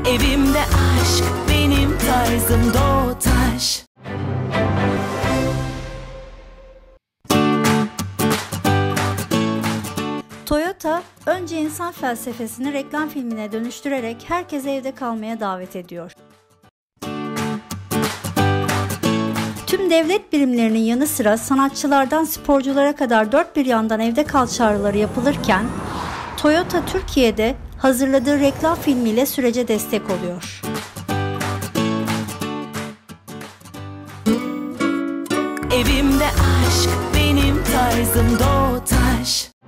Evimde aşk benim tarzım Doğutaş. Toyota, önce insan felsefesini reklam filmine dönüştürerek herkese evde kalmaya davet ediyor. Tüm devlet birimlerinin yanı sıra sanatçılardan sporculara kadar dört bir yandan evde kal çağrıları yapılırken, Toyota Türkiye'de hazırladığı reklam filmiyle sürece destek oluyor. Evimde aşk benim tarzım Doğutaş.